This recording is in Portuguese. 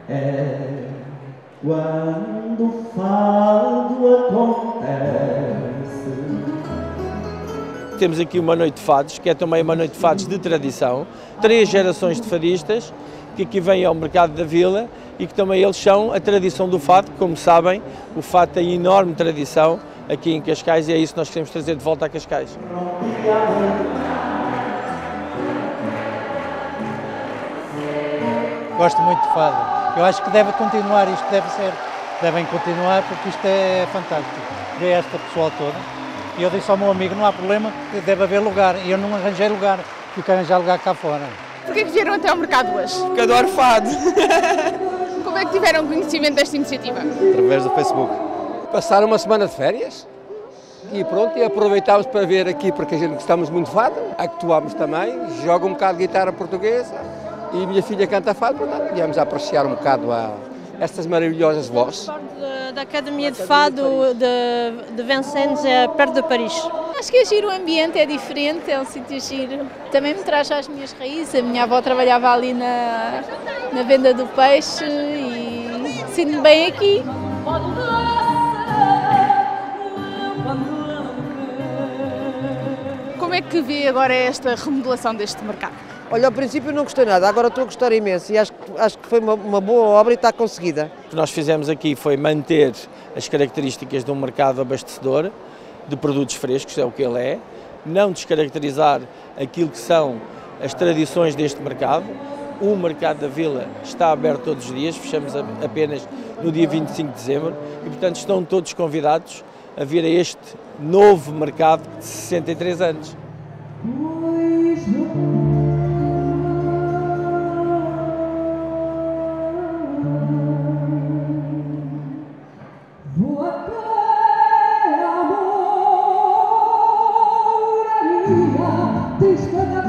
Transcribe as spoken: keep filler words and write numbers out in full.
é quando o fado acontece. Temos aqui uma noite de fados, que é também uma noite de fados de tradição, três gerações de fadistas que aqui vêm ao mercado da vila e que também eles são a tradição do fado. Como sabem, o fado tem enorme tradição aqui em Cascais e é isso que nós queremos trazer de volta a Cascais. Gosto muito de fado. Eu acho que deve continuar, isto deve ser, devem continuar porque isto é fantástico. Vê esta pessoal toda. E eu disse ao meu amigo, não há problema, deve haver lugar. E eu não arranjei lugar, tive que arranjar lugar cá fora. Porquê que vieram até ao mercado hoje? Porque adoro fado. Como é que tiveram conhecimento desta iniciativa? Através do Facebook. Passaram uma semana de férias e pronto, e aproveitámos para ver aqui, porque a gente gostamos muito de fado, actuámos também, jogo um bocado de guitarra portuguesa e minha filha canta fado, portanto, viemos a apreciar um bocado a estas maravilhosas vozes. Da Academia de Fado de, de Vincennes, é perto de Paris. Acho que é giro, o ambiente é diferente, é um sítio giro. Também me traz às minhas raízes, a minha avó trabalhava ali na, na venda do peixe e sinto-me bem aqui. Como é que vê agora esta remodelação deste mercado? Olha, ao princípio não gostei nada, agora estou a gostar imenso e acho, acho que foi uma, uma boa obra e está conseguida. O que nós fizemos aqui foi manter as características de um mercado abastecedor de produtos frescos, é o que ele é, não descaracterizar aquilo que são as tradições deste mercado. O mercado da vila está aberto todos os dias, fechamos apenas no dia vinte e cinco de dezembro e, portanto, estão todos convidados a vir a este novo mercado de sessenta e três anos. Boa